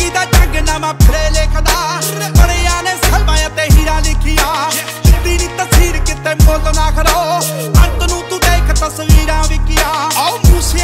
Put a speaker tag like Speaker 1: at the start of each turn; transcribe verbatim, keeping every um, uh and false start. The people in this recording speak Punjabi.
Speaker 1: ਜ਼ਿੰਦਗੀ ਦਾ ਜੰਗ ਨਵਾਂ ਫਿਰੇ ਲਿਖਦਾ ਬੜਿਆਂ ਨੇ ਸਲਵਾਂ ਤੇ ਹੀਰਾ ਲਿਖਿਆ ਜਿੱਦੀ ਨੀ ਤਸਵੀਰ ਕਿਤੇ ਮੁੱਲ ਨਾ ਖੜੋ ਅੰਤ ਨੂੰ ਤੂੰ ਦੇਖ ਤਸਵੀਰਾਂ ਵਿਕਿਆ ਆਓ